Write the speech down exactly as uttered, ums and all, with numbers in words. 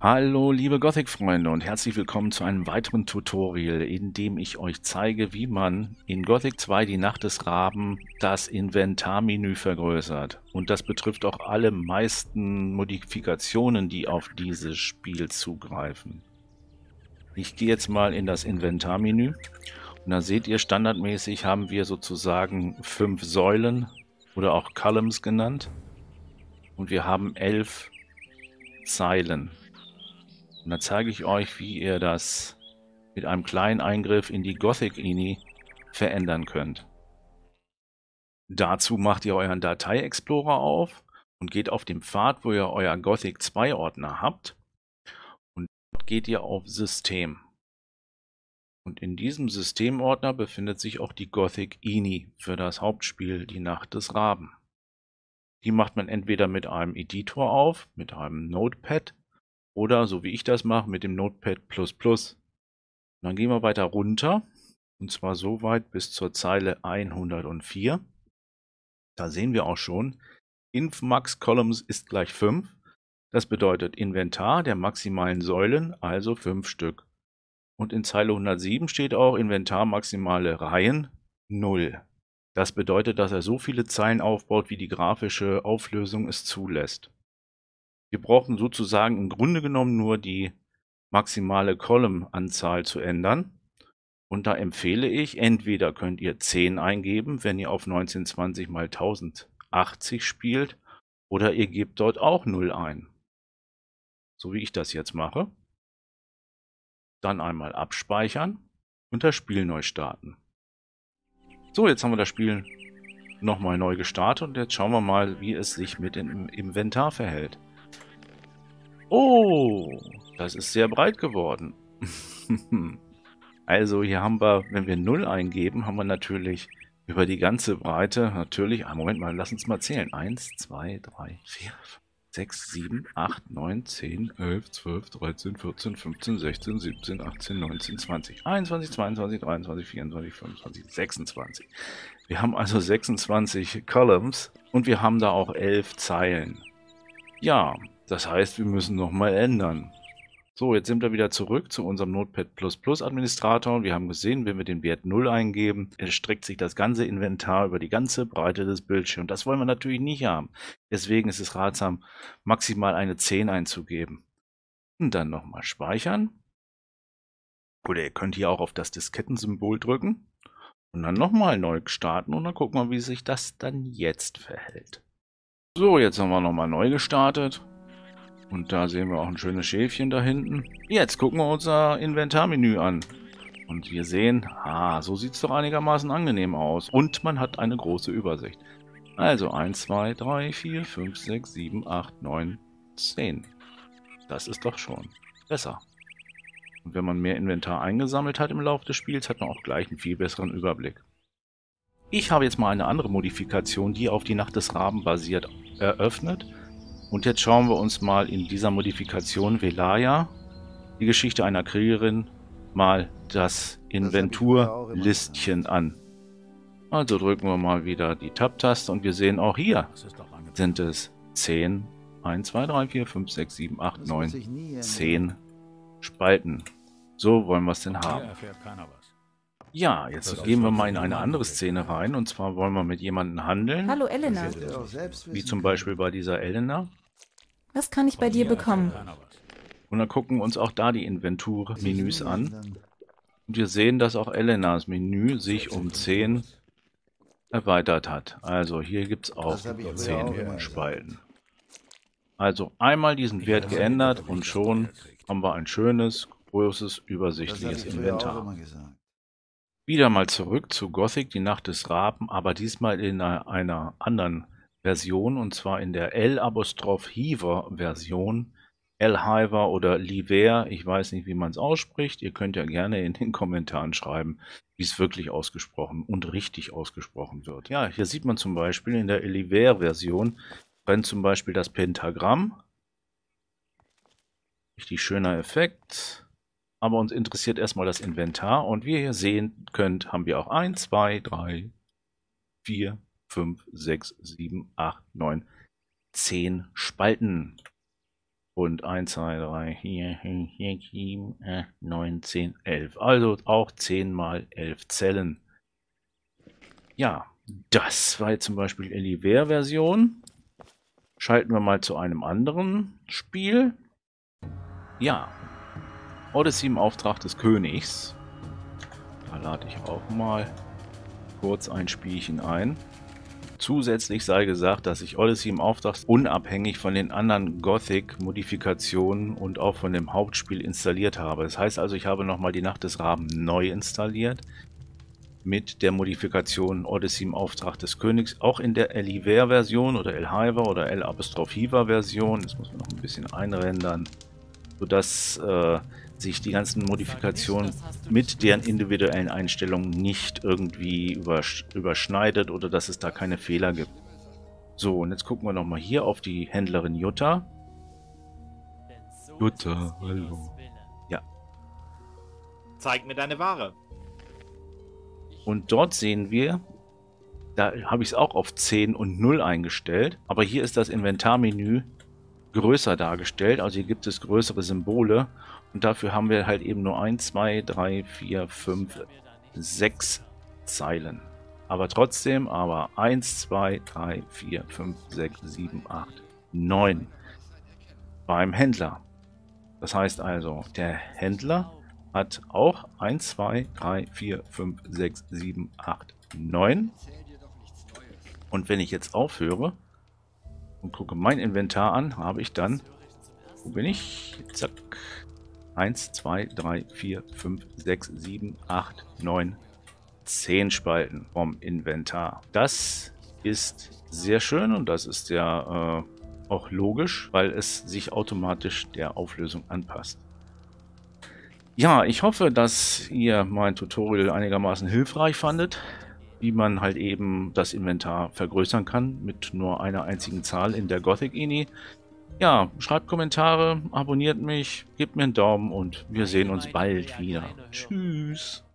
Hallo liebe Gothic-Freunde und herzlich willkommen zu einem weiteren Tutorial, in dem ich euch zeige, wie man in Gothic zwei die Nacht des Raben das Inventarmenü vergrößert. Und das betrifft auch alle meisten Modifikationen, die auf dieses Spiel zugreifen. Ich gehe jetzt mal in das Inventarmenü und da seht ihr, standardmäßig haben wir sozusagen fünf Säulen oder auch Columns genannt und wir haben elf Zeilen. Und dann zeige ich euch, wie ihr das mit einem kleinen Eingriff in die Gothic-I N I verändern könnt. Dazu macht ihr euren Datei-Explorer auf und geht auf den Pfad, wo ihr euer Gothic zwei Ordner habt. Und dort geht ihr auf System. Und in diesem Systemordner befindet sich auch die Gothic-I N I für das Hauptspiel Die Nacht des Raben. Die macht man entweder mit einem Editor auf, mit einem Notepad, oder so wie ich das mache, mit dem Notepad plus plus. Dann gehen wir weiter runter, und zwar so weit bis zur Zeile hundertvier. Da sehen wir auch schon, inf max columns ist gleich fünf. Das bedeutet Inventar der maximalen Säulen, also fünf Stück. Und in Zeile hundertsieben steht auch Inventar maximale Reihen null. Das bedeutet, dass er so viele Zeilen aufbaut, wie die grafische Auflösung es zulässt. Wir brauchen sozusagen im Grunde genommen nur die maximale Column-Anzahl zu ändern. Und da empfehle ich, entweder könnt ihr zehn eingeben, wenn ihr auf neunzehnhundertzwanzig mal tausendachtzig spielt, oder ihr gebt dort auch null ein. So wie ich das jetzt mache. Dann einmal abspeichern und das Spiel neu starten. So, jetzt haben wir das Spiel nochmal neu gestartet und jetzt schauen wir mal, wie es sich mit dem Inventar verhält. Oh, das ist sehr breit geworden. Also hier haben wir, wenn wir null eingeben, haben wir natürlich über die ganze Breite natürlich, ah, Moment mal, lass uns mal zählen. eins, zwei, drei, vier, sechs, sieben, acht, neun, zehn, elf, zwölf, dreizehn, vierzehn, fünfzehn, sechzehn, siebzehn, achtzehn, neunzehn, zwanzig, einundzwanzig, zweiundzwanzig, dreiundzwanzig, vierundzwanzig, fünfundzwanzig, sechsundzwanzig. Wir haben also sechsundzwanzig Columns und wir haben da auch elf Zeilen. Ja, das heißt, wir müssen nochmal ändern. So, jetzt sind wir wieder zurück zu unserem Notepad plus plus Administrator und wir haben gesehen, wenn wir den Wert null eingeben, erstreckt sich das ganze Inventar über die ganze Breite des Bildschirms. Das wollen wir natürlich nicht haben. Deswegen ist es ratsam, maximal eine zehn einzugeben. Und dann nochmal speichern. Oder ihr könnt hier auch auf das Diskettensymbol drücken und dann nochmal neu starten und dann gucken wir, wie sich das dann jetzt verhält. So, jetzt haben wir nochmal neu gestartet. Und da sehen wir auch ein schönes Schäfchen da hinten. Jetzt gucken wir unser Inventarmenü an. Und wir sehen, ah, so sieht es doch einigermaßen angenehm aus. Und man hat eine große Übersicht. Also eins, zwei, drei, vier, fünf, sechs, sieben, acht, neun, zehn. Das ist doch schon besser. Und wenn man mehr Inventar eingesammelt hat im Laufe des Spiels, hat man auch gleich einen viel besseren Überblick. Ich habe jetzt mal eine andere Modifikation, die auf die Nacht des Raben basiert, eröffnet. Und jetzt schauen wir uns mal in dieser Modifikation Velaya, die Geschichte einer Kriegerin, mal das Inventurlistchen an. Also drücken wir mal wieder die Tab-Taste und wir sehen auch hier sind es zehn, eins, zwei, drei, vier, fünf, sechs, sieben, acht, neun, zehn Spalten. So wollen wir es denn haben. Ja, jetzt gehen wir mal in eine andere Szene rein und zwar wollen wir mit jemandem handeln. Hallo Elena. Wie zum Beispiel bei dieser Elena. Was kann ich bei dir bekommen? Und dann gucken wir uns auch da die Inventurmenüs an. Und wir sehen, dass auch Elenas Menü sich um zehn erweitert hat. Also hier gibt es auch zehn Spalten. Also einmal diesen Wert geändert und schon haben wir ein schönes, großes, übersichtliches Inventar. Wieder mal zurück zu Gothic, die Nacht des Raben, aber diesmal in einer, einer anderen Version, und zwar in der L-Hiver-Version. L-Hiver oder Liver, ich weiß nicht, wie man es ausspricht. Ihr könnt ja gerne in den Kommentaren schreiben, wie es wirklich ausgesprochen und richtig ausgesprochen wird. Ja, hier sieht man zum Beispiel in der Liver-Version, brennt zum Beispiel das Pentagramm. Richtig schöner Effekt. Aber uns interessiert erstmal das Inventar und wie ihr sehen könnt, haben wir auch eins, zwei, drei, vier, fünf, sechs, sieben, acht, neun, zehn Spalten. Und eins, zwei, drei, vier, fünf, sechs, sieben, acht, neun, zehn, elf. Also auch zehn mal elf Zellen. Ja, das war jetzt zum Beispiel Eliver-Version. Schalten wir mal zu einem anderen Spiel. Ja, Odyssey im Auftrag des Königs. Da lade ich auch mal kurz ein Spielchen ein. Zusätzlich sei gesagt, dass ich Odyssey im Auftrag unabhängig von den anderen Gothic-Modifikationen und auch von dem Hauptspiel installiert habe. Das heißt also, ich habe nochmal die Nacht des Raben neu installiert mit der Modifikation Odyssey im Auftrag des Königs, auch in der Eliver-Version oder Elhiver oder El-Apostrophiva-Version. Das muss man noch ein bisschen einrendern, sodass äh, sich die ganzen Modifikationen mit deren individuellen Einstellungen nicht irgendwie übersch überschneidet oder dass es da keine Fehler gibt. So, und jetzt gucken wir nochmal hier auf die Händlerin Jutta. Jutta, hallo. Ja. Zeig mir deine Ware. Und dort sehen wir, da habe ich es auch auf zehn und null eingestellt, aber hier ist das Inventarmenü größer dargestellt, also hier gibt es größere Symbole und dafür haben wir halt eben nur eins, zwei, drei, vier, fünf, sechs Zeilen. Aber trotzdem, aber eins, zwei, drei, vier, fünf, sechs, sieben, acht, neun beim Händler. Das heißt also, der Händler hat auch eins, zwei, drei, vier, fünf, sechs, sieben, acht, neun. Und wenn ich jetzt aufhöre und gucke mein Inventar an, habe ich dann, wo bin ich? Zack. eins, zwei, drei, vier, fünf, sechs, sieben, acht, neun, zehn Spalten vom Inventar. Das ist sehr schön und das ist ja äh, auch logisch, weil es sich automatisch der Auflösung anpasst. Ja, ich hoffe, dass ihr mein Tutorial einigermaßen hilfreich fandet, wie man halt eben das Inventar vergrößern kann mit nur einer einzigen Zahl in der Gothic I N I. Ja, schreibt Kommentare, abonniert mich, gebt mir einen Daumen und wir sehen uns bald wieder. Tschüss!